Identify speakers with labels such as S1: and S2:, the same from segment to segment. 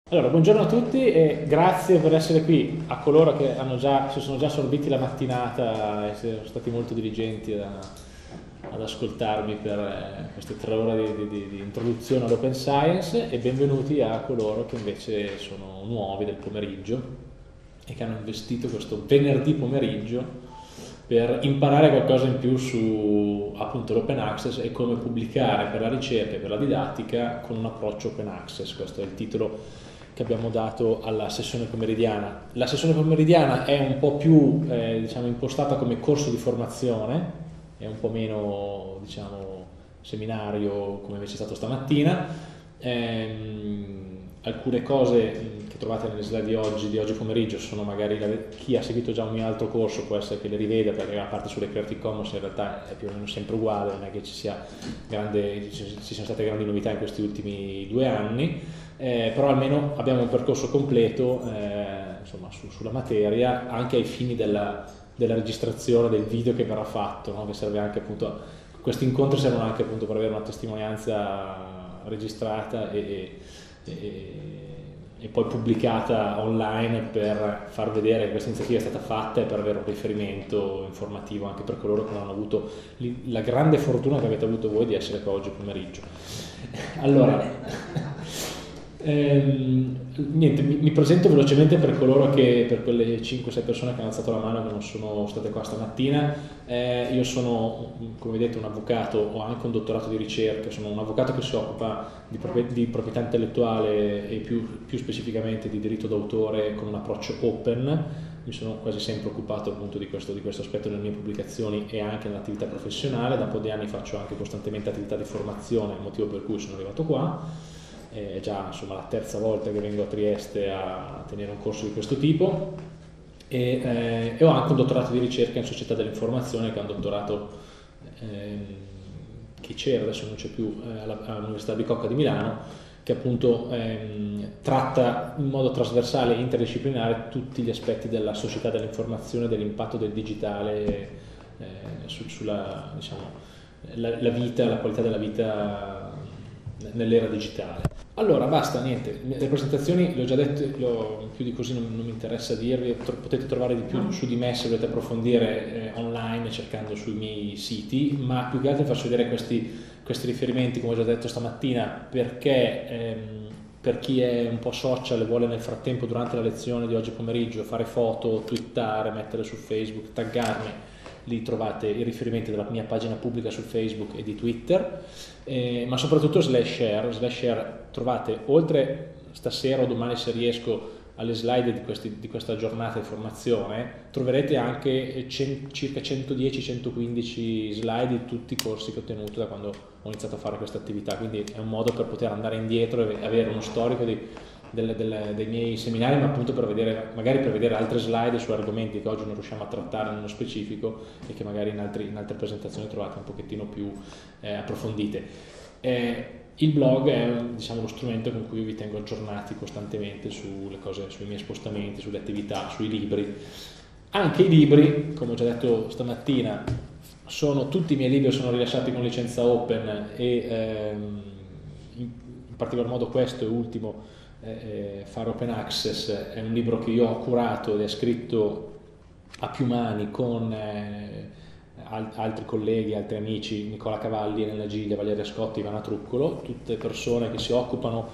S1: Allora, buongiorno a tutti e grazie per essere qui. A coloro che si sono già sorbiti la mattinata e sono stati molto diligenti ad ascoltarmi per queste 3 ore di introduzione all'Open Science, e benvenuti a coloro che invece sono nuovi del pomeriggio e che hanno investito questo venerdì pomeriggio per imparare qualcosa in più su appunto l'open access e come pubblicare per la ricerca e per la didattica con un approccio open access. Questo è il titolo che abbiamo dato alla sessione pomeridiana. La sessione pomeridiana è un po' più impostata come corso di formazione, è un po' meno seminario come invece è stato stamattina. Alcune cose che trovate nelle slide di oggi pomeriggio sono magari chi ha seguito già un mio altro corso può essere che le riveda, perché la parte sulle Creative Commons in realtà è più o meno sempre uguale, non è che ci siano state grandi novità in questi ultimi 2 anni. Però almeno abbiamo un percorso completo sulla materia, anche ai fini della registrazione del video che verrà fatto, no? Che serve anche appunto, questi incontri servono anche appunto per avere una testimonianza registrata e poi pubblicata online, per far vedere che questa iniziativa è stata fatta e per avere un riferimento informativo anche per coloro che non hanno avuto la grande fortuna che avete avuto voi di essere qua oggi pomeriggio. Allora, niente, mi presento velocemente per quelle 5-6 persone che hanno alzato la mano che non sono state qua stamattina. Io sono, come vedete, un avvocato, ho anche un dottorato di ricerca, sono un avvocato che si occupa di proprietà intellettuale e più specificamente di diritto d'autore con un approccio open. Mi sono quasi sempre occupato appunto di questo aspetto nelle mie pubblicazioni e anche nell'attività professionale. Da un po' di anni faccio anche costantemente attività di formazione, motivo per cui sono arrivato qua. È già la terza volta che vengo a Trieste a tenere un corso di questo tipo, e ho anche un dottorato di ricerca in società dell'informazione, che è un dottorato che c'era, adesso non c'è più, all'Università Bicocca di Milano, che appunto tratta in modo trasversale e interdisciplinare tutti gli aspetti della società dell'informazione, dell'impatto del digitale sulla la vita, la qualità della vita nell'era digitale. Allora, basta, niente, le presentazioni le ho già dette, più di così non mi interessa dirvi, potete trovare di più su di me se volete approfondire online cercando sui miei siti, ma più che altro vi faccio vedere questi riferimenti, come ho già detto stamattina, perché per chi è un po' social e vuole nel frattempo, durante la lezione di oggi pomeriggio, fare foto, twittare, mettere su Facebook, taggarmi, lì trovate i riferimenti della mia pagina pubblica su Facebook e di Twitter, ma soprattutto /share trovate, oltre stasera o domani se riesco, alle slide di questa giornata di formazione, troverete anche circa 110-115 slide di tutti i corsi che ho tenuto da quando ho iniziato a fare questa attività, quindi è un modo per poter andare indietro e avere uno storico dei miei seminari, ma appunto magari per vedere altre slide su argomenti che oggi non riusciamo a trattare nello specifico e che magari in altre presentazioni trovate un pochettino più approfondite. Il blog è lo strumento con cui vi tengo aggiornati costantemente sulle cose, sui miei spostamenti, sulle attività, sui libri. Anche i libri, come ho già detto stamattina, tutti i miei libri sono rilasciati con licenza open e in particolar modo questo è ultimo, Fare Open Access, è un libro che io ho curato ed è scritto a più mani con altri colleghi, altri amici, Nicola Cavalli, Elena Giglia, Valeria Scotti, Ivana Truccolo, tutte persone che si occupano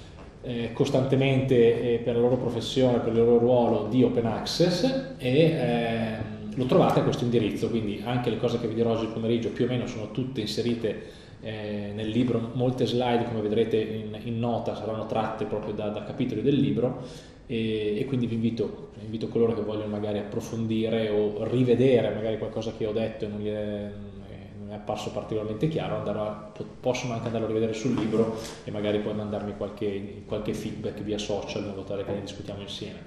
S1: costantemente per la loro professione, per il loro ruolo di Open Access, e lo trovate a questo indirizzo, quindi anche le cose che vi dirò oggi pomeriggio più o meno sono tutte inserite nel libro. Molte slide, come vedrete in nota, saranno tratte proprio da capitoli del libro, e quindi vi invito coloro che vogliono magari approfondire o rivedere magari qualcosa che ho detto e non è apparso particolarmente chiaro, possono anche andarlo a rivedere sul libro e magari poi mandarmi qualche feedback via social, in modo tale che ne discutiamo insieme.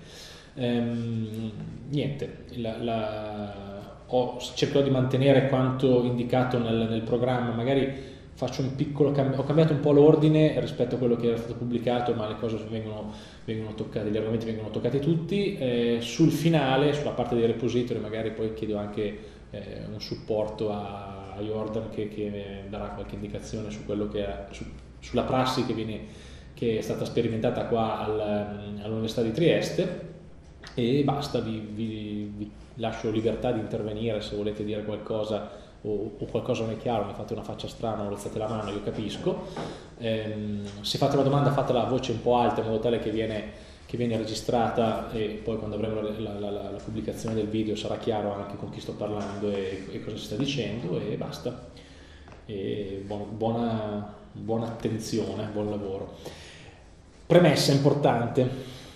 S1: Niente, cercherò di mantenere quanto indicato nel programma, magari faccio un piccolo ho cambiato un po' l'ordine rispetto a quello che era stato pubblicato, ma le cose vengono toccate, gli argomenti vengono toccati tutti. Sul finale, sulla parte dei repository, magari poi chiedo anche un supporto a Jordan che darà qualche indicazione su quello che è, sulla prassi che che è stata sperimentata qua all'Università di Trieste, e basta, vi lascio libertà di intervenire se volete dire qualcosa o qualcosa non è chiaro, mi fate una faccia strana o alzate la mano, io capisco. Se fate una domanda fatela a voce un po' alta in modo tale che viene registrata, e poi quando avremo la pubblicazione del video sarà chiaro anche con chi sto parlando e cosa si sta dicendo, e basta. E buona attenzione, buon lavoro. Premessa importante.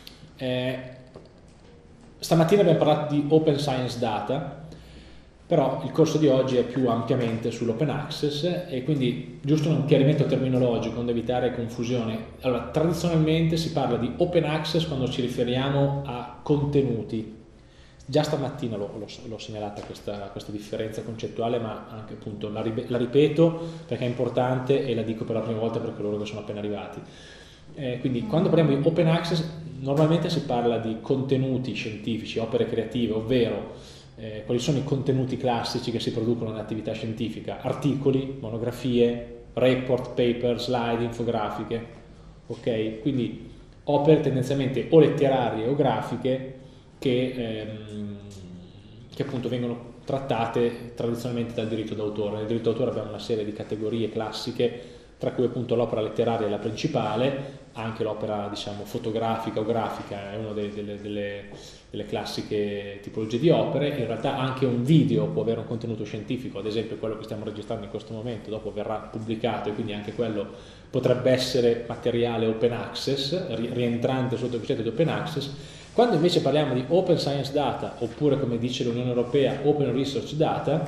S1: Stamattina abbiamo parlato di Open Science Data, però il corso di oggi è più ampiamente sull'open access, e quindi giusto un chiarimento terminologico onde evitare confusione. Allora, tradizionalmente si parla di open access quando ci riferiamo a contenuti. Già stamattina l'ho segnalata questa differenza concettuale, ma anche appunto la ripeto perché è importante e la dico per la prima volta per coloro che sono appena arrivati. Quindi quando parliamo di open access normalmente si parla di contenuti scientifici, opere creative, ovvero quali sono i contenuti classici che si producono nell'attività scientifica: articoli, monografie, report, paper, slide, infografiche, ok? Quindi opere tendenzialmente o letterarie o grafiche che appunto vengono trattate tradizionalmente dal diritto d'autore. Nel diritto d'autore abbiamo una serie di categorie classiche, tra cui appunto l'opera letteraria è la principale, anche l'opera diciamo fotografica o grafica è una delle classiche tipologie di opere. In realtà anche un video può avere un contenuto scientifico, ad esempio quello che stiamo registrando in questo momento, dopo verrà pubblicato e quindi anche quello potrebbe essere materiale open access, rientrante sotto il concetto di open access. Quando invece parliamo di open science data, oppure come dice l'Unione Europea open research data,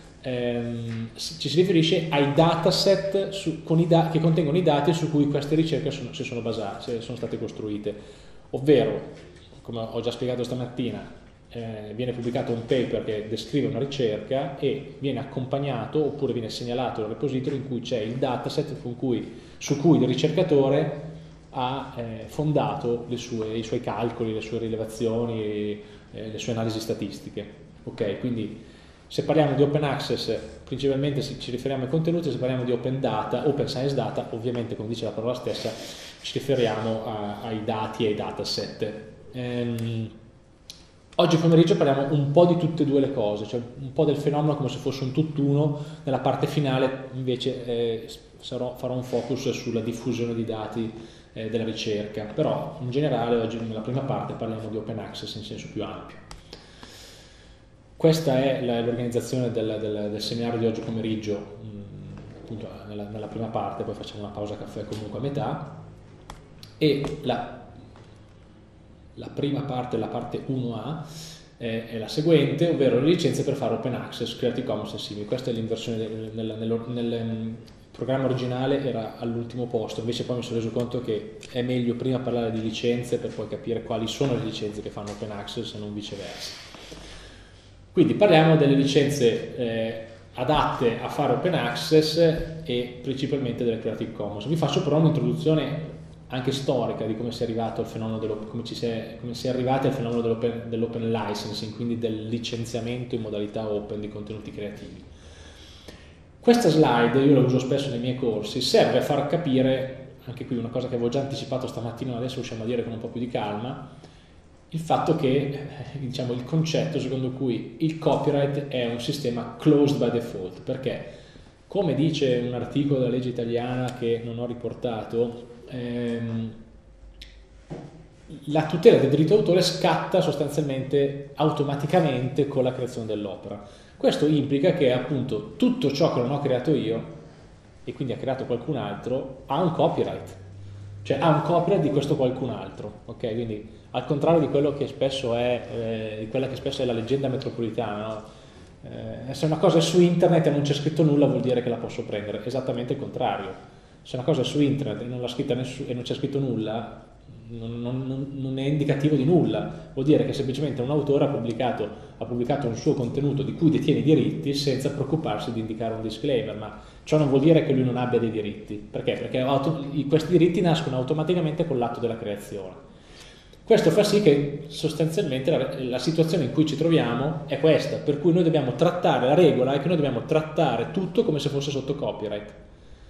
S1: ci si riferisce ai dataset che contengono i dati su cui queste ricerche sono basate, sono state costruite, ovvero, come ho già spiegato stamattina, viene pubblicato un paper che descrive una ricerca e viene accompagnato oppure viene segnalato nel repository in cui c'è il dataset su cui il ricercatore ha fondato i suoi calcoli, le sue rilevazioni, le sue analisi statistiche. Ok, quindi se parliamo di open access principalmente ci riferiamo ai contenuti, se parliamo di open data, open science data, ovviamente come dice la parola stessa ci riferiamo ai dati e ai dataset. Oggi pomeriggio parliamo un po' di tutte e due le cose, cioè un po' del fenomeno come se fosse un tutt'uno. Nella parte finale invece farò un focus sulla diffusione di dati della ricerca, però in generale oggi nella prima parte parliamo di open access in senso più ampio. Questa è l'organizzazione del seminario di oggi pomeriggio, appunto nella prima parte, poi facciamo una pausa caffè comunque a metà, e la prima parte, la parte 1A, è la seguente, ovvero le licenze per fare open access, Creative Commons e simili. Questa è l'inversione nel programma originale, era all'ultimo posto, invece poi mi sono reso conto che è meglio prima parlare di licenze per poi capire quali sono le licenze che fanno open access e non viceversa. Quindi parliamo delle licenze adatte a fare open access e principalmente delle Creative Commons. Vi faccio però un'introduzione anche storica di come si è arrivato al fenomeno come si è arrivati al fenomeno dell'open licensing, quindi del licenziamento in modalità open di contenuti creativi. Questa slide, io la uso spesso nei miei corsi, serve a far capire, anche qui una cosa che avevo già anticipato stamattina, ma adesso riusciamo a dire con un po' più di calma, il fatto che, diciamo, il concetto secondo cui il copyright è un sistema closed by default, perché, come dice un articolo della legge italiana che non ho riportato, la tutela del diritto d'autore scatta sostanzialmente automaticamente con la creazione dell'opera. Questo implica che appunto tutto ciò che non ho creato io e quindi ha creato qualcun altro ha un copyright, cioè ha un copyright di questo qualcun altro, ok? Quindi al contrario di quello che spesso è di quella che spesso è la leggenda metropolitana, no? Se una cosa è su internet e non c'è scritto nulla vuol dire che la posso prendere, esattamente il contrario. Se una cosa è su internet e non l'ha scritta e non c'è scritto nulla, non è indicativo di nulla, vuol dire che semplicemente un autore ha pubblicato un suo contenuto di cui detiene i diritti senza preoccuparsi di indicare un disclaimer, ma ciò non vuol dire che lui non abbia dei diritti. Perché? Perché questi diritti nascono automaticamente con l'atto della creazione. Questo fa sì che sostanzialmente la situazione in cui ci troviamo è questa, per cui noi dobbiamo trattare, la regola è che noi dobbiamo trattare tutto come se fosse sotto copyright.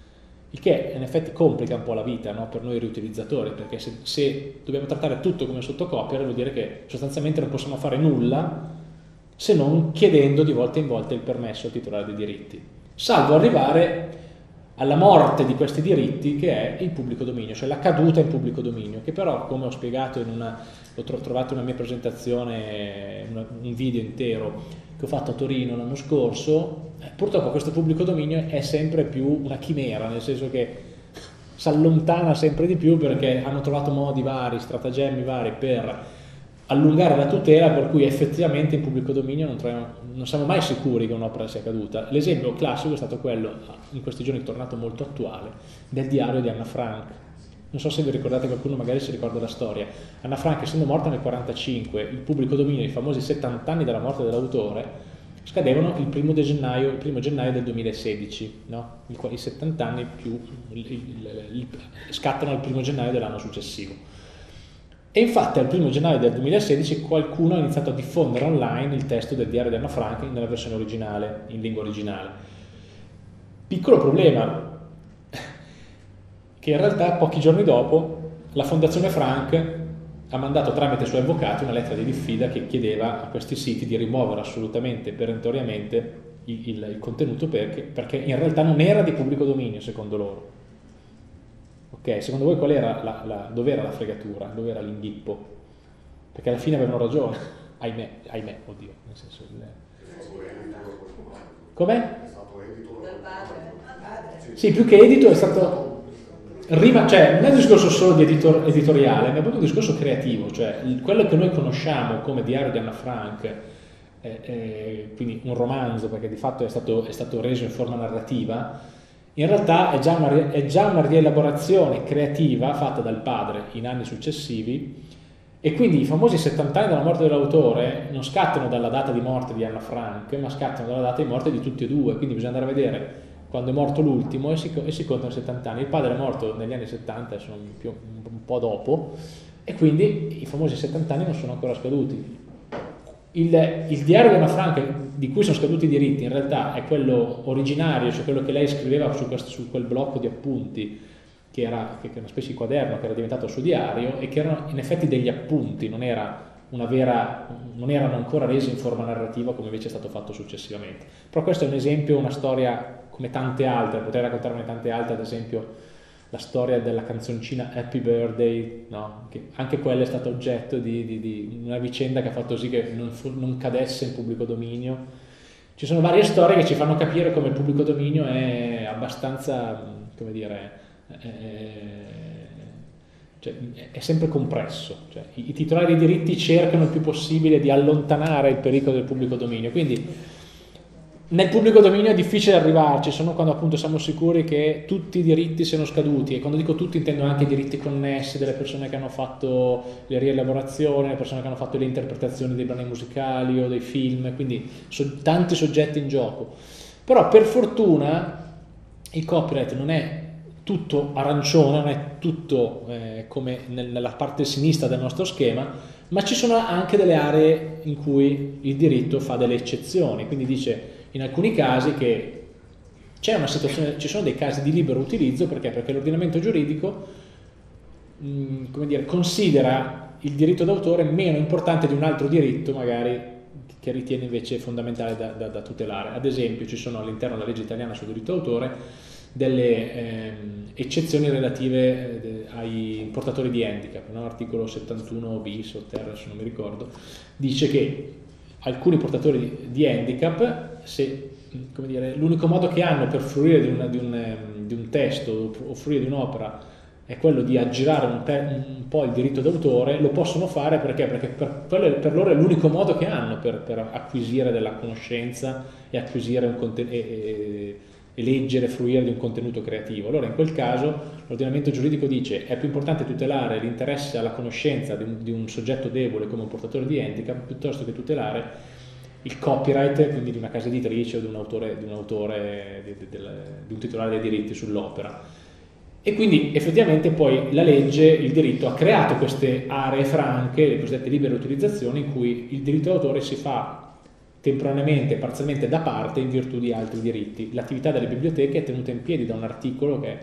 S1: il che in effetti complica un po' la vita, no? Per noi riutilizzatori, perché se dobbiamo trattare tutto come sotto copyright vuol dire che sostanzialmente non possiamo fare nulla se non chiedendo di volta in volta il permesso al titolare dei diritti, salvo arrivare alla morte di questi diritti, che è il pubblico dominio, cioè la caduta in pubblico dominio, che però, come ho spiegato ho trovato una mia presentazione, un video intero che ho fatto a Torino l'anno scorso, purtroppo questo pubblico dominio è sempre più una chimera, nel senso che si allontana sempre di più perché hanno trovato modi vari, stratagemmi vari per allungare la tutela, per cui effettivamente in pubblico dominio non siamo mai sicuri che un'opera sia caduta. L'esempio classico è stato quello, in questi giorni tornato molto attuale, del diario di Anna Frank. Non so se vi ricordate, qualcuno magari si ricorda la storia. Anna Frank, essendo morta nel 1945, il pubblico dominio, i famosi 70 anni dalla morte dell'autore, scadevano il 1° gennaio del 2016, no? I 70 anni più scattano il 1° gennaio dell'anno successivo. E infatti al 1° gennaio del 2016 qualcuno ha iniziato a diffondere online il testo del diario di Anna Frank nella versione originale, in lingua originale. Piccolo problema, che in realtà pochi giorni dopo la Fondazione Frank ha mandato tramite i suoi avvocati una lettera di diffida che chiedeva a questi siti di rimuovere assolutamente, perentoriamente, il contenuto perché in realtà non era di pubblico dominio, secondo loro. Ok, secondo voi qual era dov'era la fregatura, dov'era l'inghippo? Perché alla fine avevano ragione, ahimè, oddio, nel senso... Com'è? È stato edito dal padre. Sì, più che edito è stato... cioè, non è un discorso solo di editoriale, ma è proprio un discorso creativo, cioè quello che noi conosciamo come diario di Anna Frank, quindi un romanzo, perché di fatto è stato reso in forma narrativa, in realtà è già una rielaborazione creativa fatta dal padre in anni successivi, e quindi i famosi 70 anni dalla morte dell'autore non scattano dalla data di morte di Anna Frank, ma scattano dalla data di morte di tutti e due, quindi bisogna andare a vedere quando è morto l'ultimo e si contano 70 anni. Il padre è morto negli anni 70, sono un po' dopo, e quindi i famosi 70 anni non sono ancora scaduti. Il diario di Anna Frank, di cui sono scaduti i diritti, in realtà è quello originario, cioè quello che lei scriveva su quel blocco di appunti, che era una specie di quaderno che era diventato il suo diario, e che erano in effetti degli appunti, non erano ancora resi in forma narrativa come invece è stato fatto successivamente. Però questo è un esempio, una storia come tante altre, potrei raccontarne tante altre, ad esempio la storia della canzoncina Happy Birthday, no? Che anche quella è stata oggetto di una vicenda che ha fatto sì che non cadesse in pubblico dominio. Ci sono varie storie che ci fanno capire come il pubblico dominio è abbastanza, come dire, cioè, è sempre compresso, cioè, i titolari dei diritti cercano il più possibile di allontanare il pericolo del pubblico dominio, quindi nel pubblico dominio è difficile arrivarci, sono quando appunto siamo sicuri che tutti i diritti siano scaduti, e quando dico tutti intendo anche i diritti connessi delle persone che hanno fatto le rielaborazioni, le persone che hanno fatto le interpretazioni dei brani musicali o dei film, quindi tanti soggetti in gioco. Però per fortuna il copyright non è tutto arancione, non è tutto come nella parte sinistra del nostro schema, ma ci sono anche delle aree in cui il diritto fa delle eccezioni, quindi dice in alcuni casi che c'è una situazione, ci sono dei casi di libero utilizzo, perché l'ordinamento giuridico come dire, considera il diritto d'autore meno importante di un altro diritto magari che ritiene invece fondamentale da tutelare. Ad esempio ci sono all'interno della legge italiana sul diritto d'autore delle eccezioni relative ai portatori di handicap, no? Articolo 71 bis o ter, se non mi ricordo, dice che alcuni portatori di handicap, se, come dire, l'unico modo che hanno per fruire di un testo o fruire di un'opera è quello di aggirare un po' il diritto d'autore, lo possono fare perché per loro è l'unico modo che hanno per acquisire della conoscenza e acquisire e leggere, fruire di un contenuto creativo. Allora in quel caso l'ordinamento giuridico dice è più importante tutelare l'interesse alla conoscenza di un soggetto debole come un portatore di handicap piuttosto che tutelare il copyright, quindi di una casa editrice o di un titolare dei diritti sull'opera. E quindi effettivamente poi la legge, il diritto ha creato queste aree franche, le cosiddette libere utilizzazioni, in cui il diritto d'autore si fa temporaneamente, parzialmente da parte in virtù di altri diritti. L'attività delle biblioteche è tenuta in piedi da un articolo che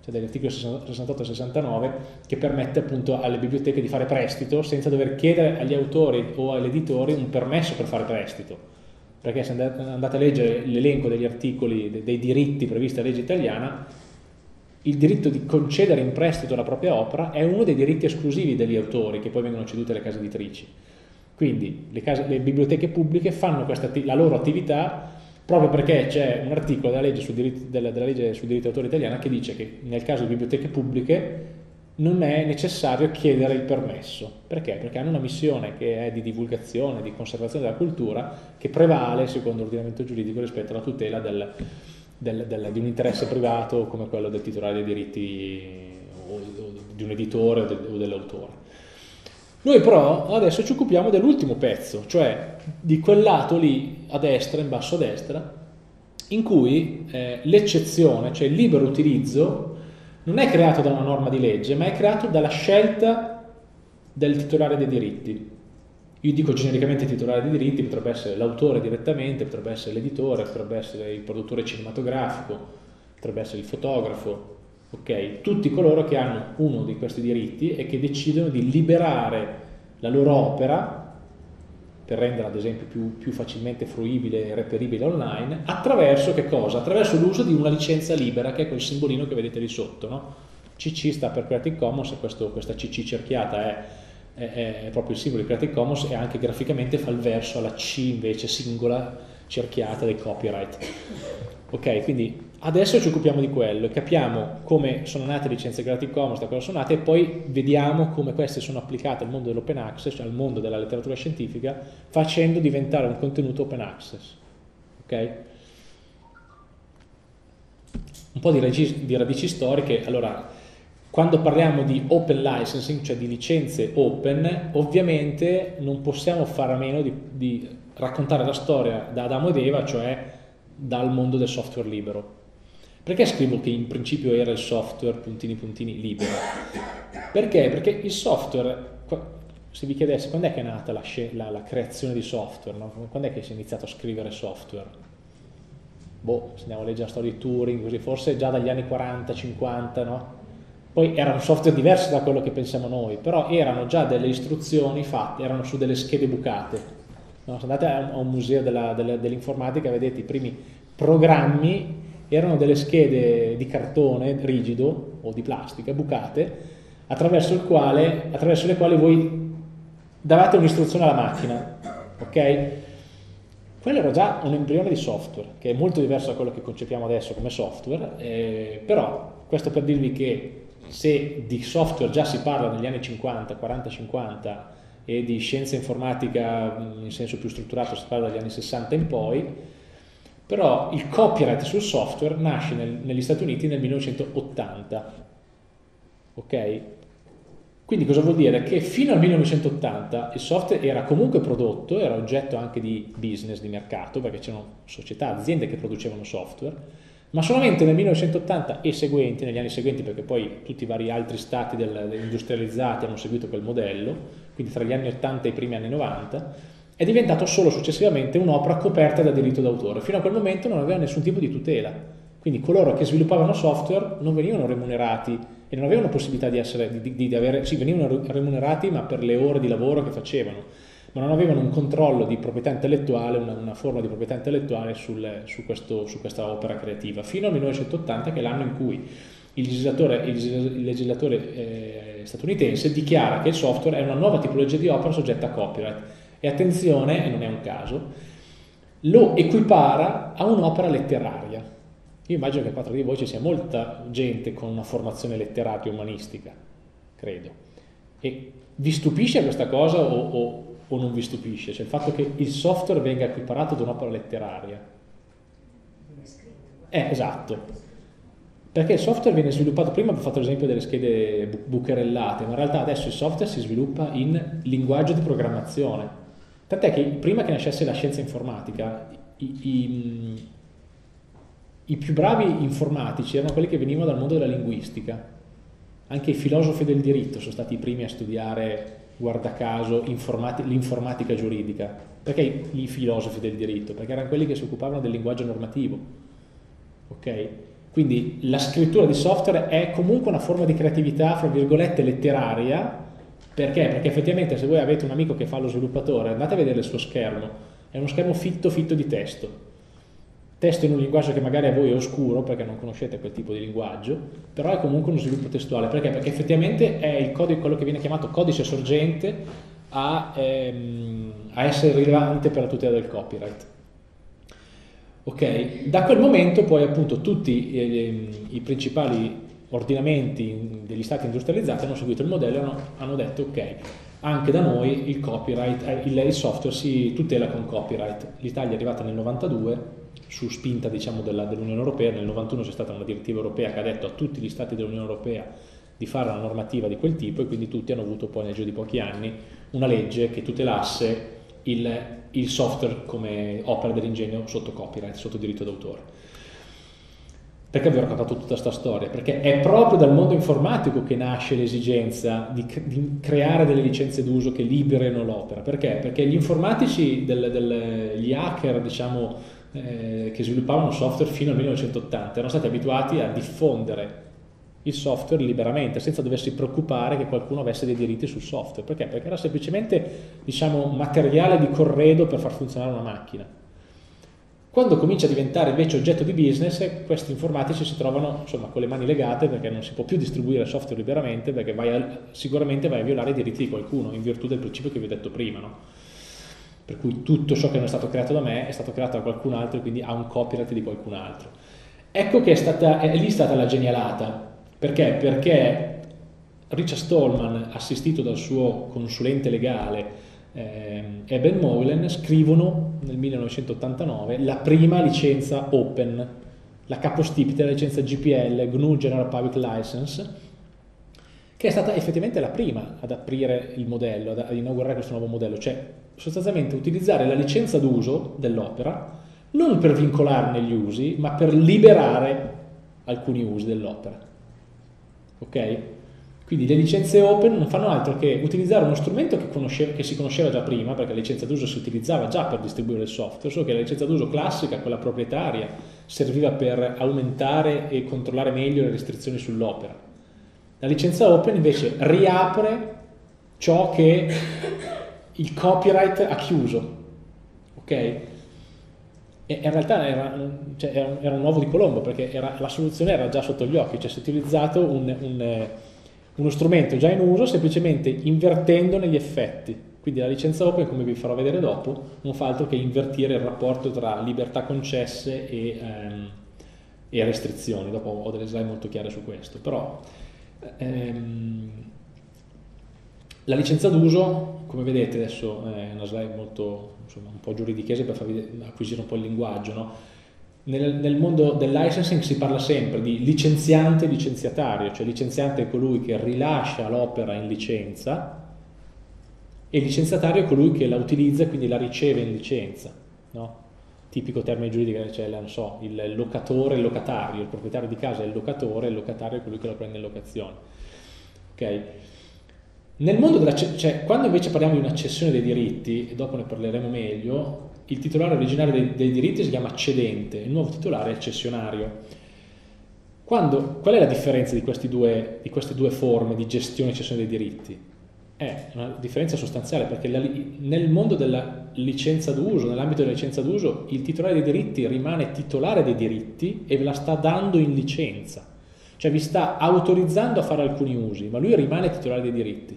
S1: cioè dagli articoli 68 e 69, che permette appunto alle biblioteche di fare prestito senza dover chiedere agli autori o agli editori un permesso per fare prestito, perché se andate a leggere l'elenco degli articoli, dei diritti previsti dalla legge italiana, il diritto di concedere in prestito la propria opera è uno dei diritti esclusivi degli autori che poi vengono ceduti alle case editrici. Quindi le biblioteche pubbliche fanno la loro attività proprio perché c'è un articolo della legge sul diritto d'autore italiana che dice che nel caso di biblioteche pubbliche non è necessario chiedere il permesso. Perché? Perché hanno una missione che è di divulgazione, di conservazione della cultura, che prevale secondo l'ordinamento giuridico rispetto alla tutela di un interesse privato come quello del titolare dei diritti o di un editore o dell'autore. Noi però adesso ci occupiamo dell'ultimo pezzo, cioè di quel lato lì a destra, in basso a destra, in cui l'eccezione, cioè il libero utilizzo, non è creato da una norma di legge, ma è creato dalla scelta del titolare dei diritti. Io dico genericamente titolare dei diritti, potrebbe essere l'autore direttamente, potrebbe essere l'editore, potrebbe essere il produttore cinematografico, potrebbe essere il fotografo, ok? Tutti coloro che hanno uno di questi diritti e che decidono di liberare la loro opera per renderla ad esempio più facilmente fruibile e reperibile online, attraverso che cosa? Attraverso l'uso di una licenza libera, che è quel simbolino che vedete lì sotto, no? CC sta per Creative Commons e questa CC cerchiata è proprio il simbolo di Creative Commons, e anche graficamente fa il verso alla C invece singola cerchiata dei copyright. Ok, quindi adesso ci occupiamo di quello e capiamo come sono nate le licenze Creative Commons, da cosa sono nate, e poi vediamo come queste sono applicate al mondo dell'open access, cioè al mondo della letteratura scientifica, facendo diventare un contenuto open access. Ok? Un po' di radici storiche. Allora, quando parliamo di open licensing, cioè di licenze open, ovviamente non possiamo fare a meno di raccontare la storia da Adamo ed Eva, cioè dal mondo del software libero. Perché scrivo che in principio era il software puntini puntini libero? Perché? Perché il software, se vi chiedesse quando è che è nata la creazione di software, no? Quando è che si è iniziato a scrivere software? Boh, se andiamo a leggere la storia di Turing, così, forse già dagli anni 40-50, no? Poi era un software diverso da quello che pensiamo noi, però erano già delle istruzioni fatte, erano su delle schede bucate. No, se andate a un museo dell'informatica vedete i primi programmi, erano delle schede di cartone rigido o di plastica bucate, attraverso le quali voi davate un'istruzione alla macchina, ok? Quello era già un embrione di software, che è molto diverso da quello che concepiamo adesso come software, però questo per dirvi che se di software già si parla negli anni 50, 40-50, e di scienza informatica in senso più strutturato si parla dagli anni 60 in poi, però il copyright sul software nasce negli Stati Uniti nel 1980, ok? Quindi cosa vuol dire? Che fino al 1980 il software era comunque prodotto, era oggetto anche di business, di mercato, perché c'erano società, aziende che producevano software, ma solamente nel 1980 e seguenti, negli anni seguenti, perché poi tutti i vari altri stati industrializzati hanno seguito quel modello, quindi tra gli anni 80 e i primi anni 90, è diventato solo successivamente un'opera coperta da diritto d'autore. Fino a quel momento non aveva nessun tipo di tutela, quindi coloro che sviluppavano software non venivano remunerati e non avevano possibilità sì, venivano remunerati, ma per le ore di lavoro che facevano, ma non avevano un controllo di proprietà intellettuale, una forma di proprietà intellettuale su questa opera creativa, fino al 1980, che è l'anno in cui il legislatore statunitense dichiara che il software è una nuova tipologia di opera soggetta a copyright, e attenzione, e non è un caso, lo equipara a un'opera letteraria. Io immagino che qua tra di voi ci sia molta gente con una formazione letteraria umanistica, credo. E vi stupisce questa cosa o non vi stupisce? Cioè il fatto che il software venga equiparato ad un'opera letteraria. Esatto. Perché il software viene sviluppato, prima ho fatto l'esempio delle schede bucherellate, ma in realtà adesso il software si sviluppa in linguaggio di programmazione. Tant'è che prima che nascesse la scienza informatica, i più bravi informatici erano quelli che venivano dal mondo della linguistica. Anche i filosofi del diritto sono stati i primi a studiare, guarda caso, l'informatica giuridica. Perché i filosofi del diritto? Perché erano quelli che si occupavano del linguaggio normativo. Ok? Quindi la scrittura di software è comunque una forma di creatività, fra virgolette, letteraria. Perché? Perché effettivamente se voi avete un amico che fa lo sviluppatore, andate a vedere il suo schermo, è uno schermo fitto di testo. Testo in un linguaggio che magari a voi è oscuro perché non conoscete quel tipo di linguaggio, però è comunque uno sviluppo testuale. Perché? Perché effettivamente è il codice, quello che viene chiamato codice sorgente a essere rilevante per la tutela del copyright. Ok? Da quel momento poi appunto tutti i principali ordinamenti degli stati industrializzati hanno seguito il modello e hanno detto ok, anche da noi il copyright, il software si tutela con copyright. L'Italia è arrivata nel 92 su spinta diciamo dell'Unione Europea, nel 91 c'è stata una direttiva europea che ha detto a tutti gli stati dell'Unione Europea di fare una normativa di quel tipo e quindi tutti hanno avuto poi nel giro di pochi anni una legge che tutelasse il software come opera dell'ingegno sotto copyright, sotto diritto d'autore. Perché vi ho raccontato tutta questa storia? Perché è proprio dal mondo informatico che nasce l'esigenza di creare delle licenze d'uso che liberino l'opera. Perché? Perché gli informatici, gli hacker, diciamo, che sviluppavano software fino al 1980 erano stati abituati a diffondere il software liberamente, senza doversi preoccupare che qualcuno avesse dei diritti sul software. Perché? Perché era semplicemente, diciamo, materiale di corredo per far funzionare una macchina. Quando comincia a diventare invece oggetto di business, questi informatici si trovano insomma con le mani legate perché non si può più distribuire software liberamente perché sicuramente vai a violare i diritti di qualcuno in virtù del principio che vi ho detto prima, no? Per cui tutto ciò che non è stato creato da me è stato creato da qualcun altro e quindi ha un copyright di qualcun altro. Ecco che è lì stata la genialata. Perché? Perché Richard Stallman, assistito dal suo consulente legale Eben Molen, scrivono nel 1989 la prima licenza open, la capostipite della licenza GPL, GNU General Public License, che è stata effettivamente la prima ad aprire il modello, ad inaugurare questo nuovo modello, cioè sostanzialmente utilizzare la licenza d'uso dell'opera non per vincolarne gli usi, ma per liberare alcuni usi dell'opera. Ok? Quindi le licenze open non fanno altro che utilizzare uno strumento che si conosceva già prima, perché la licenza d'uso si utilizzava già per distribuire il software, solo che la licenza d'uso classica, quella proprietaria, serviva per aumentare e controllare meglio le restrizioni sull'opera. La licenza open invece riapre ciò che il copyright ha chiuso, ok? E in realtà era un uovo di Colombo, perché la soluzione era già sotto gli occhi, cioè si è utilizzato uno strumento già in uso semplicemente invertendone gli effetti. Quindi la licenza open, come vi farò vedere dopo, non fa altro che invertire il rapporto tra libertà concesse e restrizioni. Dopo ho delle slide molto chiare su questo, però la licenza d'uso, come vedete adesso è una slide molto, insomma, un po' giuridichese per farvi acquisire un po' il linguaggio, no? Nel mondo del licensing si parla sempre di licenziante e licenziatario, cioè licenziante è colui che rilascia l'opera in licenza e il licenziatario è colui che la utilizza e quindi la riceve in licenza, no? Tipico termine giuridico, cioè non so, il locatore e il locatario, il proprietario di casa è il locatario è colui che lo prende in locazione. Ok? Nel mondo cioè, quando invece parliamo di una cessione dei diritti, e dopo ne parleremo meglio, il titolare originario dei diritti si chiama cedente, il nuovo titolare è il cessionario. Qual è la differenza di queste due forme di gestione e cessione dei diritti? È una differenza sostanziale, perché nel mondo della licenza d'uso, nell'ambito della licenza d'uso, il titolare dei diritti rimane titolare dei diritti e ve la sta dando in licenza, cioè vi sta autorizzando a fare alcuni usi, ma lui rimane titolare dei diritti.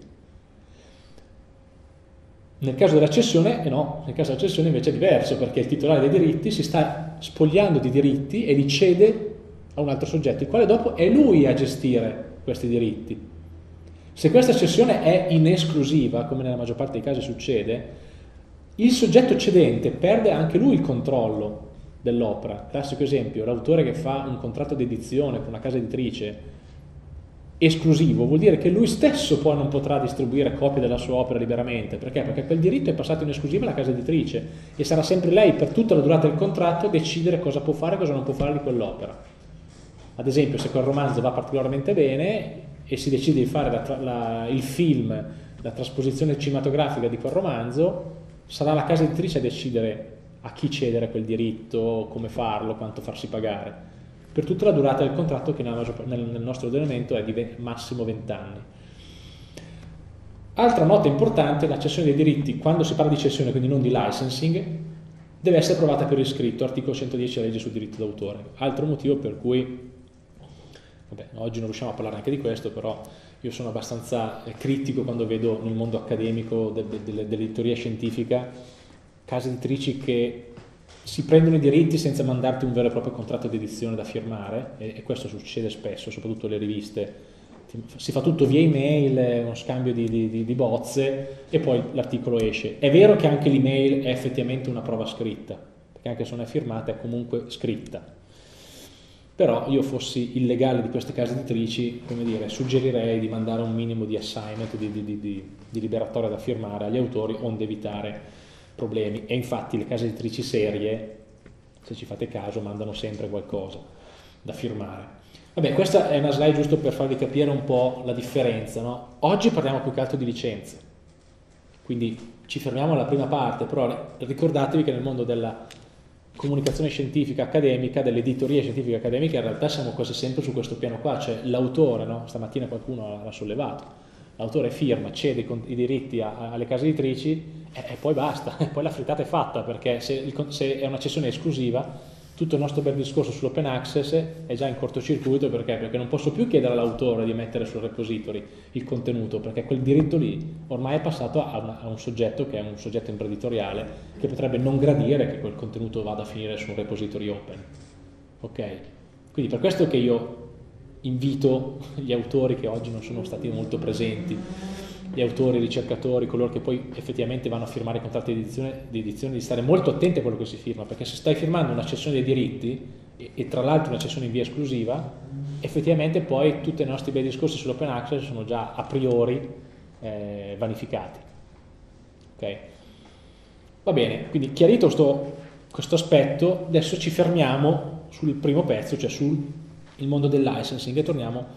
S1: Nel caso della cessione, no, nel caso della cessione invece è diverso, perché il titolare dei diritti si sta spogliando di diritti e li cede a un altro soggetto, il quale dopo è lui a gestire questi diritti. Se questa cessione è in esclusiva, come nella maggior parte dei casi succede, il soggetto cedente perde anche lui il controllo dell'opera. Classico esempio, l'autore che fa un contratto di edizione con una casa editrice esclusivo vuol dire che lui stesso poi non potrà distribuire copie della sua opera liberamente. Perché? Perché quel diritto è passato in esclusiva alla casa editrice e sarà sempre lei per tutta la durata del contratto a decidere cosa può fare e cosa non può fare di quell'opera. Ad esempio, se quel romanzo va particolarmente bene e si decide di fare il film, la trasposizione cinematografica di quel romanzo, sarà la casa editrice a decidere a chi cedere quel diritto, come farlo, quanto farsi pagare. per tutta la durata del contratto, che nel nostro ordinamento è di massimo 20 anni. Altra nota importante: la cessione dei diritti, quando si parla di cessione, quindi non di licensing, deve essere approvata per iscritto, articolo 110 della legge sul diritto d'autore. Altro motivo per cui, vabbè, oggi non riusciamo a parlare anche di questo, però io sono abbastanza critico quando vedo nel mondo accademico dell'editoria scientifica case editrici che si prendono i diritti senza mandarti un vero e proprio contratto di edizione da firmare, e questo succede spesso, soprattutto le riviste. Si fa tutto via email, uno scambio di bozze, e poi l'articolo esce. È vero che anche l'email è effettivamente una prova scritta, perché anche se non è firmata è comunque scritta. Però io, fossi il legale di queste case editrici, come dire, suggerirei di mandare un minimo di assignment, di liberatoria da firmare agli autori, onde evitare problemi. E infatti le case editrici serie, se ci fate caso, mandano sempre qualcosa da firmare. Vabbè, questa è una slide giusto per farvi capire un po' la differenza, no? Oggi parliamo più che altro di licenze, quindi ci fermiamo alla prima parte, però ricordatevi che nel mondo della comunicazione scientifica accademica, dell'editoria scientifica accademica, in realtà siamo quasi sempre su questo piano qua, cioè l'autore, no? Stamattina qualcuno l'ha sollevato, l'autore firma, cede i diritti alle case editrici e poi basta, e poi la frittata è fatta, perché se è una cessione esclusiva, tutto il nostro bel discorso sull'open access è già in cortocircuito. Perché non posso più chiedere all'autore di mettere sul repository il contenuto, perché quel diritto lì ormai è passato a un soggetto che è un soggetto imprenditoriale, che potrebbe non gradire che quel contenuto vada a finire su un repository open. Ok? Quindi per questo che io invito gli autori che oggi non sono stati molto presenti, gli autori, i ricercatori, coloro che poi effettivamente vanno a firmare i contratti di edizione, di stare molto attenti a quello che si firma, perché se stai firmando una cessione dei diritti, e tra l'altro una cessione in via esclusiva, effettivamente poi tutti i nostri bei discorsi sull'open access sono già a priori vanificati. Ok? Va bene, quindi chiarito questo aspetto, adesso ci fermiamo sul primo pezzo, cioè sul mondo del licensing, e torniamo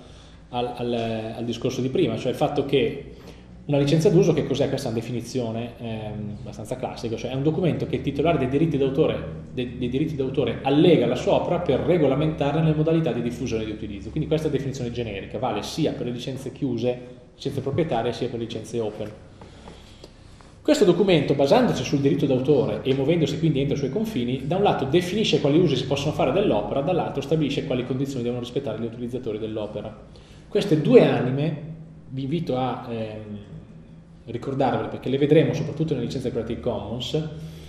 S1: al discorso di prima, cioè il fatto che una licenza d'uso, che cos'è? Questa è una definizione abbastanza classica, cioè è un documento che il titolare dei diritti d'autore allega alla sua opera per regolamentarne le modalità di diffusione e di utilizzo. Quindi questa definizione generica vale sia per le licenze chiuse, licenze proprietarie, sia per le licenze open. Questo documento, basandosi sul diritto d'autore e muovendosi quindi entro i suoi confini, da un lato definisce quali usi si possono fare dell'opera, dall'altro stabilisce quali condizioni devono rispettare gli utilizzatori dell'opera. Queste due anime vi invito a ricordarvele, perché le vedremo soprattutto nelle licenze Creative Commons.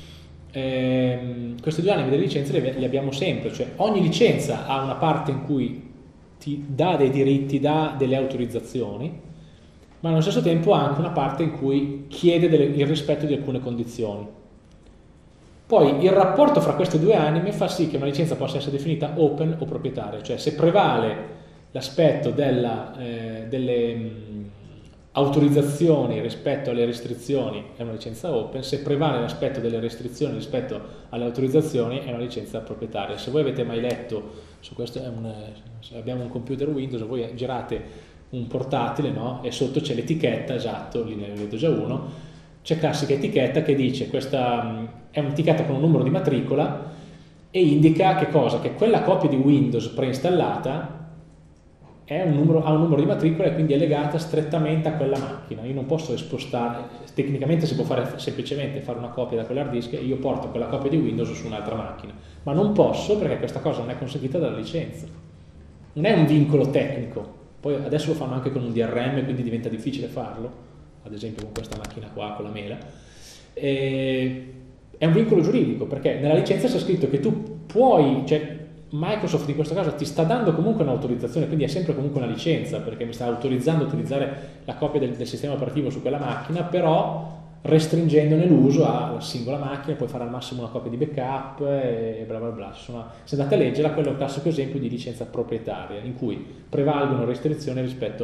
S1: Queste due anime delle licenze le abbiamo sempre, cioè ogni licenza ha una parte in cui ti dà dei diritti, dà delle autorizzazioni, ma allo stesso tempo ha anche una parte in cui chiede il rispetto di alcune condizioni. Poi il rapporto fra queste due anime fa sì che una licenza possa essere definita open o proprietaria, cioè se prevale l'aspetto delle autorizzazioni rispetto alle restrizioni è una licenza open, se prevale l'aspetto delle restrizioni rispetto alle autorizzazioni è una licenza proprietaria. Se voi avete mai letto, su questo se abbiamo un computer Windows, voi girate un portatile, no? E sotto c'è l'etichetta, esatto, lì ne vedo già uno, c'è classica etichetta che dice, questa è un'etichetta con un numero di matricola e indica che cosa? Che quella copia di Windows preinstallata ha un numero di matricola e quindi è legata strettamente a quella macchina. Io non posso spostare, tecnicamente si può fare semplicemente fare una copia da quell'hard disk e io porto quella copia di Windows su un'altra macchina, ma non posso perché questa cosa non è consentita dalla licenza. Non è un vincolo tecnico. Poi adesso lo fanno anche con un DRM, quindi diventa difficile farlo, ad esempio con questa macchina qua, con la mela. È un vincolo giuridico, perché nella licenza c'è scritto che tu puoi, cioè Microsoft in questo caso ti sta dando comunque un'autorizzazione, quindi è sempre comunque una licenza, perché mi sta autorizzando a utilizzare la copia del sistema operativo su quella macchina, però restringendone l'uso alla singola macchina, puoi fare al massimo una copia di backup e bla bla bla. Se andate a leggerla, quello è un classico esempio di licenza proprietaria, in cui prevalgono restrizioni rispetto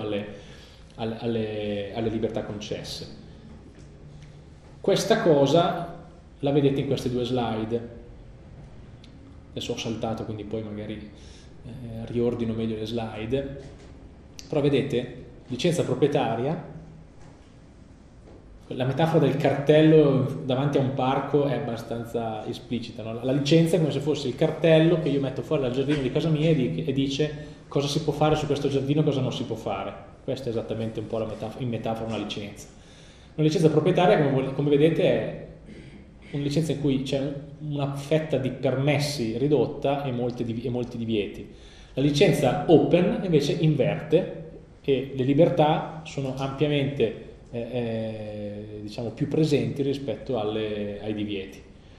S1: alle libertà concesse. Questa cosa la vedete in queste due slide. Adesso ho saltato, quindi poi magari riordino meglio le slide, però vedete, licenza proprietaria, la metafora del cartello davanti a un parco è abbastanza esplicita, no? La licenza è come se fosse il cartello che io metto fuori dal giardino di casa mia e dice cosa si può fare su questo giardino e cosa non si può fare. Questa è esattamente un po' in metafora una licenza. Una licenza proprietaria, come vedete, è una licenza in cui c'è una fetta di permessi ridotta e molti divieti. La licenza open invece inverte e le libertà sono ampiamente diciamo più presenti rispetto ai divieti.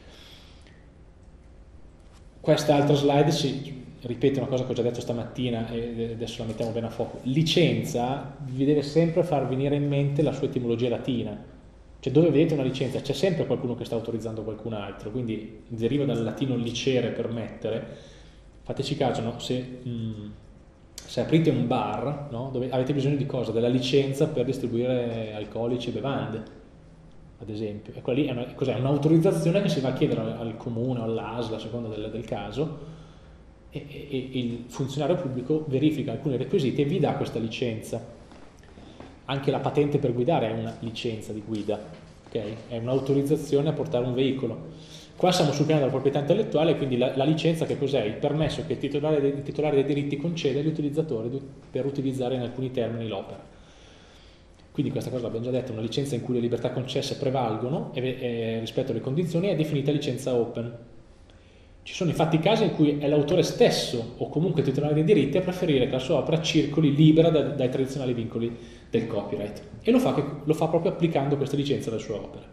S1: Questa altra slide si ripete una cosa che ho già detto stamattina e adesso la mettiamo bene a fuoco. Licenza vi deve sempre far venire in mente la sua etimologia latina, cioè dove vedete una licenza c'è sempre qualcuno che sta autorizzando qualcun altro, quindi deriva dal latino licere, permettere. Fateci caso, no? Se aprite un bar, no? Dove avete bisogno di cosa? Della licenza per distribuire alcolici e bevande, ad esempio. E quella lì cos'è? Un'autorizzazione che si va a chiedere al comune o all'ASL, a seconda del caso, e il funzionario pubblico verifica alcuni requisiti e vi dà questa licenza. Anche la patente per guidare è una licenza di guida, okay? È un'autorizzazione a portare un veicolo. Qua siamo sul piano della proprietà intellettuale, quindi la licenza che cos'è? Il permesso che il titolare dei diritti concede agli utilizzatori per utilizzare in alcuni termini l'opera. Quindi questa cosa l'abbiamo già detto, una licenza in cui le libertà concesse prevalgono rispetto alle condizioni è definita licenza open. Ci sono infatti casi in cui è l'autore stesso o comunque il titolare dei diritti a preferire che la sua opera circoli libera dai tradizionali vincoli del copyright e lo fa proprio applicando questa licenza alle sue opere.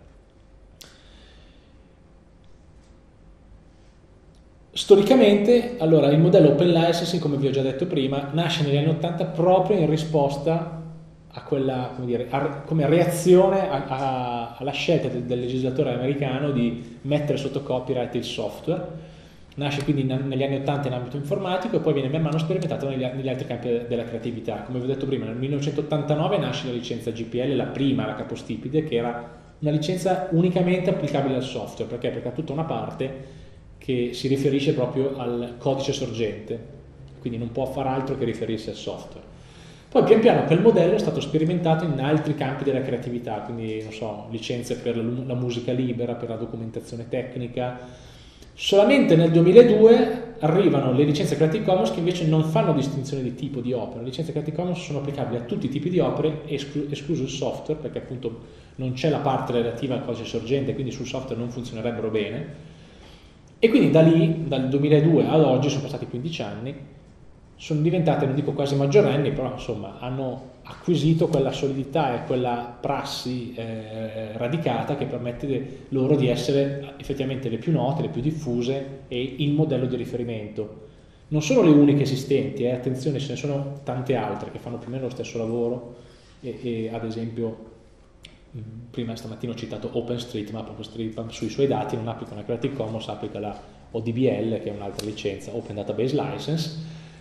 S1: Storicamente, allora, il modello open licensing, come vi ho già detto prima, nasce negli anni 80 proprio in risposta a quella, come dire, come reazione alla scelta del legislatore americano di mettere sotto copyright il software. Nasce quindi negli anni 80 in ambito informatico e poi viene man mano sperimentato negli altri campi della creatività. Come vi ho detto prima, nel 1989 nasce la licenza GPL, la prima, la capostipite, che era una licenza unicamente applicabile al software. Perché? Perché ha tutta una parte che si riferisce proprio al codice sorgente, quindi non può far altro che riferirsi al software. Poi pian piano quel modello è stato sperimentato in altri campi della creatività, quindi non so, licenze per la musica libera, per la documentazione tecnica. Solamente nel 2002 arrivano le licenze Creative Commons che invece non fanno distinzione di tipo di opera. Le licenze Creative Commons sono applicabili a tutti i tipi di opere, escluso il software, perché appunto non c'è la parte relativa al codice sorgente, quindi sul software non funzionerebbero bene. E quindi da lì, dal 2002 ad oggi, sono passati 15 anni, sono diventate, non dico quasi maggiorenni, però insomma hanno acquisito quella solidità e quella prassi radicata che permette loro di essere effettivamente le più note, le più diffuse e il modello di riferimento. Non sono le uniche esistenti, attenzione, ce ne sono tante altre che fanno più o meno lo stesso lavoro e ad esempio prima stamattina ho citato OpenStreetMap. OpenStreetMap sui suoi dati non applica una Creative Commons, applica la ODBL, che è un'altra licenza, Open Database License,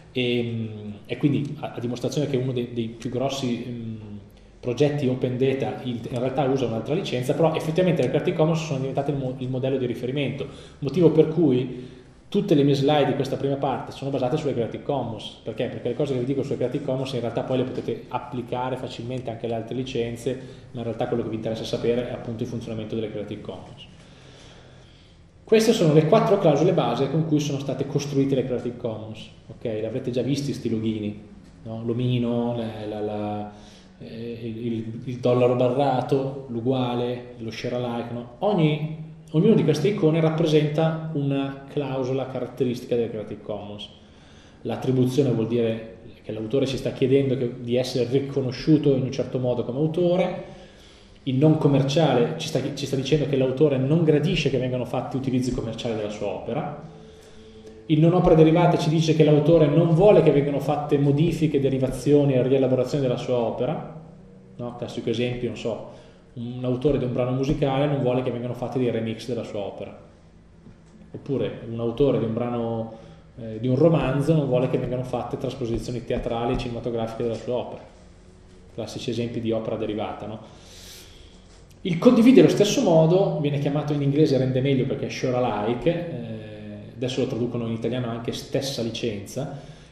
S1: e quindi a dimostrazione che uno dei più grossi progetti Open Data in realtà usa un'altra licenza, però effettivamente le Creative Commons sono diventate il modello di riferimento, motivo per cui tutte le mie slide di questa prima parte sono basate sulle Creative Commons. Perché? Perché le cose che vi dico sulle Creative Commons in realtà poi le potete applicare facilmente anche alle altre licenze, ma in realtà quello che vi interessa sapere è appunto il funzionamento delle Creative Commons. Queste sono le 4 clausole base con cui sono state costruite le Creative Commons. Ok, l'avrete già visti sti loghini, no? L'omino, il dollaro barrato, l'uguale, lo share alike, no? Ognuno di queste icone rappresenta una clausola caratteristica delle Creative Commons. L'attribuzione vuol dire che l'autore ci sta chiedendo di essere riconosciuto in un certo modo come autore. Il non commerciale ci sta dicendo che l'autore non gradisce che vengano fatti utilizzi commerciali della sua opera. Il non opera derivate ci dice che l'autore non vuole che vengano fatte modifiche, derivazioni e rielaborazioni della sua opera. No? Classico esempio, non so, un autore di un brano musicale non vuole che vengano fatti dei remix della sua opera, oppure un autore di un brano di un romanzo non vuole che vengano fatte trasposizioni teatrali e cinematografiche della sua opera. Classici esempi di opera derivata, no? Il condividere allo stesso modo viene chiamato in inglese, rende meglio perché è share alike, adesso lo traducono in italiano anche stessa licenza,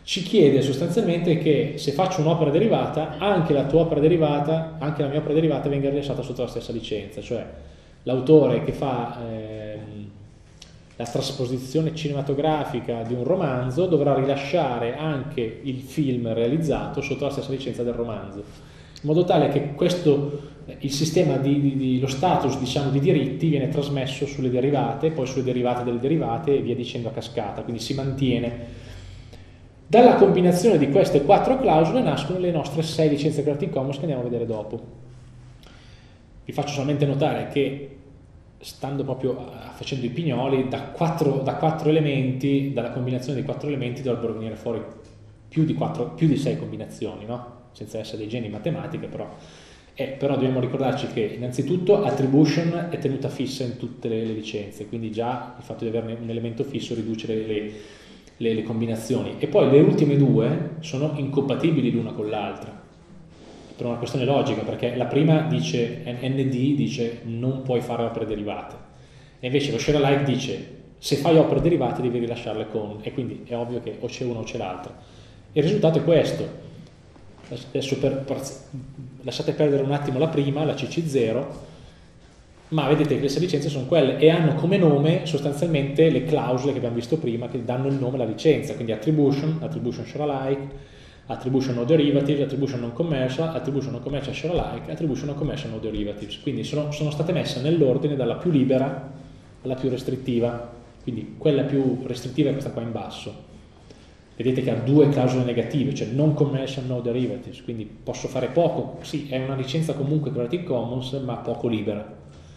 S1: ci chiede sostanzialmente che se faccio un'opera derivata, anche la tua opera derivata, anche la mia opera derivata venga rilasciata sotto la stessa licenza, cioè l'autore che fa la trasposizione cinematografica di un romanzo dovrà rilasciare anche il film realizzato sotto la stessa licenza del romanzo, in modo tale che il sistema lo status, diciamo, di diritti viene trasmesso sulle derivate, poi sulle derivate delle derivate e via dicendo a cascata, quindi si mantiene. Dalla combinazione di queste 4 clausole nascono le nostre 6 licenze Creative Commons che andiamo a vedere dopo. Vi faccio solamente notare che, stando proprio facendo i pignoli, da 4 elementi, dalla combinazione di 4 elementi dovrebbero venire fuori più di 6 combinazioni, no? Senza essere dei geni in matematica, però dobbiamo ricordarci che innanzitutto attribution è tenuta fissa in tutte le licenze, quindi già il fatto di averne un elemento fisso riduce le combinazioni, e poi le ultime 2 sono incompatibili l'una con l'altra per una questione logica, perché la prima dice, ND dice non puoi fare opere derivate, e invece lo share alike dice se fai opere derivate devi rilasciarle con, e quindi è ovvio che o c'è una o c'è l'altra. Il risultato è questo. Adesso lasciate perdere un attimo la prima, la CC0, ma vedete che le 6 licenze sono quelle e hanno come nome sostanzialmente le clausole che abbiamo visto prima, che danno il nome alla licenza, quindi attribution share alike, attribution no derivatives, attribution non commercial share alike, attribution non commercial no derivatives. Quindi sono state messe nell'ordine dalla più libera alla più restrittiva, quindi quella più restrittiva è questa qua in basso. Vedete che ha 2 clausole negative, cioè non commercial no derivatives, quindi posso fare poco, sì, è una licenza comunque Creative Commons, ma poco libera.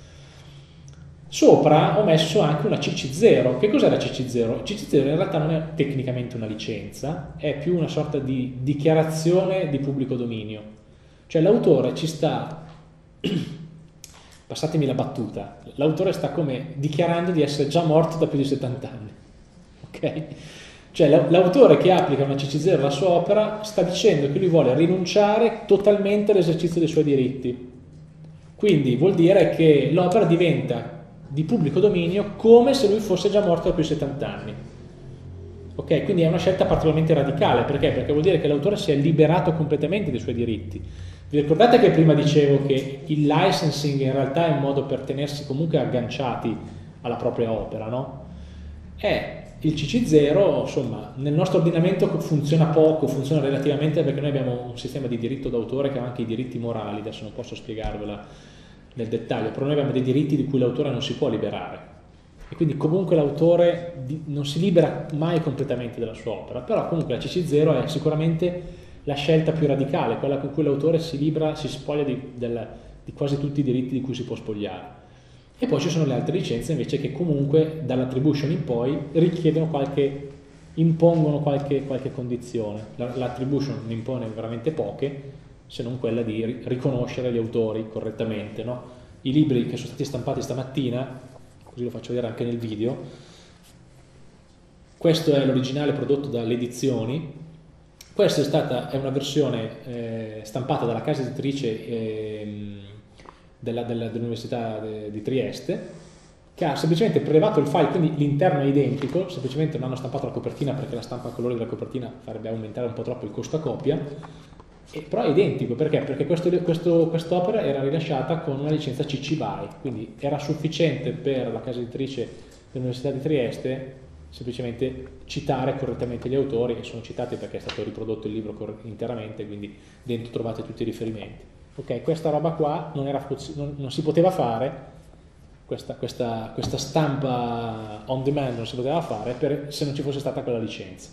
S1: Sopra ho messo anche una CC0. Che cos'è la CC0? CC0 in realtà non è tecnicamente una licenza, è più una sorta di dichiarazione di pubblico dominio. Cioè l'autore ci sta, passatemi la battuta, l'autore sta come dichiarando di essere già morto da più di 70 anni. Ok? Cioè l'autore che applica una CC0 alla sua opera sta dicendo che lui vuole rinunciare totalmente all'esercizio dei suoi diritti. Quindi vuol dire che l'opera diventa di pubblico dominio come se lui fosse già morto da più di 70 anni. Ok? Quindi è una scelta particolarmente radicale. Perché? Perché vuol dire che l'autore si è liberato completamente dei suoi diritti. Vi ricordate che prima dicevo che il licensing in realtà è un modo per tenersi comunque agganciati alla propria opera, no? Il CC0, insomma, nel nostro ordinamento funziona poco, funziona relativamente perché noi abbiamo un sistema di diritto d'autore che ha anche i diritti morali, adesso non posso spiegarvela nel dettaglio, però noi abbiamo dei diritti di cui l'autore non si può liberare, e quindi comunque l'autore non si libera mai completamente della sua opera, però comunque la CC0 è sicuramente la scelta più radicale, quella con cui l'autore si libera, si spoglia di quasi tutti i diritti di cui si può spogliare. E poi ci sono le altre licenze invece che comunque dall'attribution in poi impongono qualche condizione. L'attribution ne impone veramente poche, se non quella di riconoscere gli autori correttamente, no? I libri che sono stati stampati stamattina, così lo faccio vedere anche nel video, questo è l'originale prodotto dalle edizioni, questa è una versione stampata dalla casa editrice dell'Università di Trieste, che ha semplicemente prelevato il file, quindi l'interno è identico, semplicemente non hanno stampato la copertina perché la stampa a colore della copertina farebbe aumentare un po' troppo il costo a copia, però è identico. Perché? Perché quest'opera era rilasciata con una licenza CC BY, quindi era sufficiente per la casa editrice dell'Università di Trieste semplicemente citare correttamente gli autori, e sono citati perché è stato riprodotto il libro interamente, quindi dentro trovate tutti i riferimenti. Ok, questa roba qua non si poteva fare, questa stampa on demand non si poteva fare se non ci fosse stata quella licenza.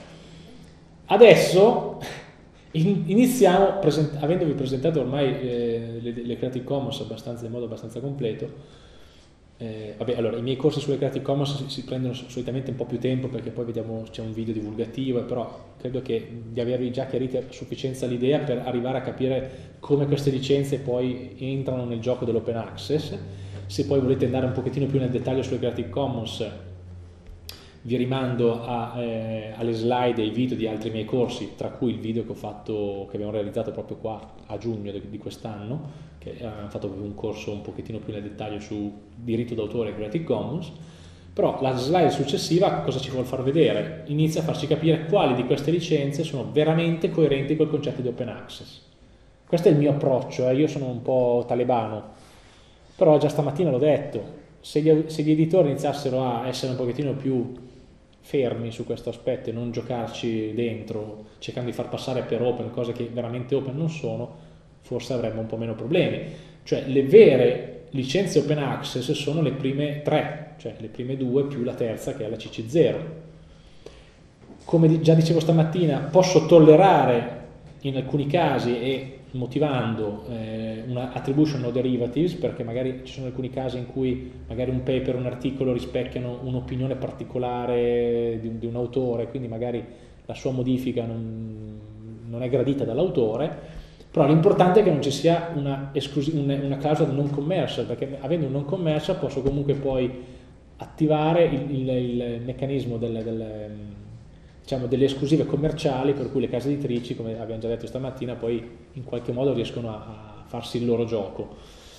S1: Adesso iniziamo, avendovi presentato ormai le Creative Commons in modo abbastanza completo. Allora, i miei corsi sulle Creative Commons si prendono solitamente un po' più tempo, perché poi vediamo, c'è un video divulgativo, però credo di avervi già chiarito a sufficienza l'idea per arrivare a capire come queste licenze poi entrano nel gioco dell'open access. Se poi volete andare un pochettino più nel dettaglio sulle Creative Commons, vi rimando alle slide e ai video di altri miei corsi, tra cui il video che abbiamo realizzato proprio qua a giugno di quest'anno, che abbiamo fatto un corso un pochettino più nel dettaglio su diritto d'autore e Creative Commons. Però la slide successiva cosa ci vuol far vedere? Inizia a farci capire quali di queste licenze sono veramente coerenti col concetto di open access. Questo è il mio approccio, io sono un po' talebano, però già stamattina l'ho detto, se gli editori iniziassero a essere un pochettino più fermi su questo aspetto e non giocarci dentro, cercando di far passare per open cose che veramente open non sono, forse avremmo un po' meno problemi. Cioè le vere licenze open access sono le prime 3, cioè le prime 2 più la terza che è la CC0. Come già dicevo stamattina, posso tollerare in alcuni casi e motivando una attribution no derivatives, perché magari ci sono alcuni casi in cui magari un paper, un articolo rispecchiano un'opinione particolare di un autore, quindi magari la sua modifica non è gradita dall'autore, però l'importante è che non ci sia una clausola non commercial, perché avendo un non commercial posso comunque poi attivare il meccanismo delle esclusive commerciali, per cui le case editrici, come abbiamo già detto stamattina, poi in qualche modo riescono a farsi il loro gioco.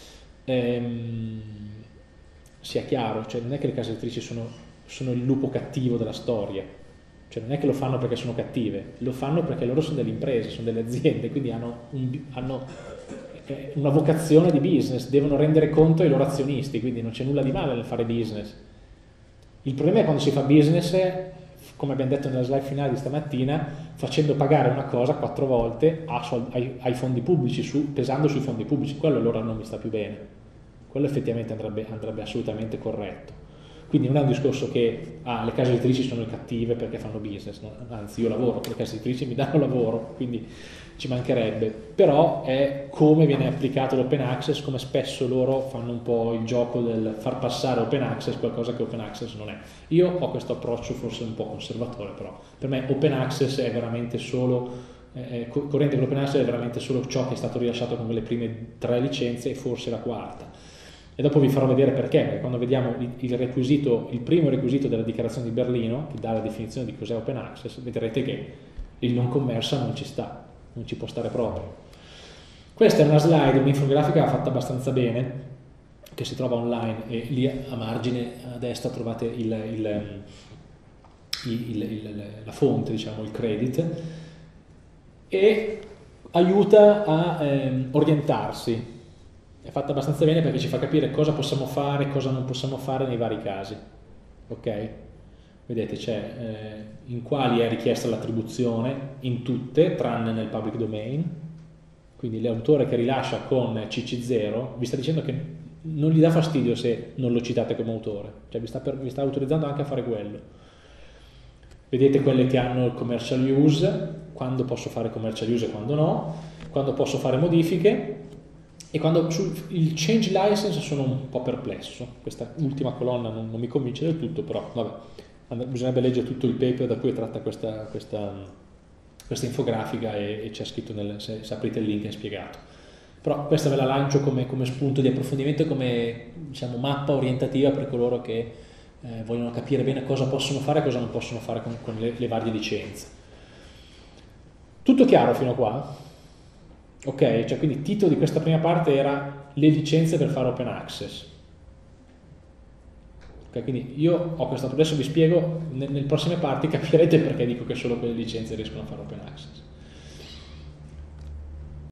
S1: Sia chiaro, cioè non è che le case editrici sono il lupo cattivo della storia, cioè non è che lo fanno perché sono cattive, lo fanno perché loro sono delle imprese, sono delle aziende, quindi hanno una vocazione di business, devono rendere conto ai loro azionisti, quindi non c'è nulla di male nel fare business. Il problema è quando si fa business, come abbiamo detto nella slide finale di stamattina, facendo pagare una cosa 4 volte ai fondi pubblici, pesando sui fondi pubblici. Quello allora non mi sta più bene, quello effettivamente andrebbe assolutamente corretto. Quindi non è un discorso che le case editrici sono le cattive perché fanno business, no? Anzi, io lavoro, le case editrici mi danno lavoro, quindi ci mancherebbe, però è come viene applicato l'open access, come spesso loro fanno un po' il gioco del far passare open access qualcosa che open access non è. Io ho questo approccio forse un po' conservatore, però per me open access è veramente solo, corrente con l'open access è veramente solo ciò che è stato rilasciato come le prime 3 licenze e forse la quarta. E dopo vi farò vedere perché quando vediamo il primo requisito della dichiarazione di Berlino, che dà la definizione di cos'è open access, vedrete che il non commercial non ci sta, non ci può stare proprio. Questa è una slide, un'infografica fatta abbastanza bene, che si trova online, e lì a margine a destra trovate la fonte, diciamo, il credit, e aiuta a orientarsi. È fatta abbastanza bene perché ci fa capire cosa possiamo fare e cosa non possiamo fare nei vari casi. Ok? Vedete, c'è in quali è richiesta l'attribuzione, in tutte, tranne nel public domain. Quindi l'autore che rilascia con CC0 vi sta dicendo che non gli dà fastidio se non lo citate come autore, cioè vi sta autorizzando anche a fare quello. Vedete quelle che hanno il commercial use, quando posso fare commercial use e quando no, quando posso fare modifiche, e quando il change license sono un po' perplesso. Questa ultima colonna non mi convince del tutto, però vabbè, bisognerebbe leggere tutto il paper da cui è tratta questa infografica, e c'è scritto, se aprite il link è spiegato. Però questa ve la lancio come spunto di approfondimento, come, diciamo, mappa orientativa per coloro che vogliono capire bene cosa possono fare e cosa non possono fare con le varie licenze. Tutto chiaro fino a qua? Ok, cioè quindi il titolo di questa prima parte era le licenze per fare open access. Ok, quindi io ho questo, adesso vi spiego, nelle prossime parti capirete perché dico che solo quelle licenze riescono a fare open access.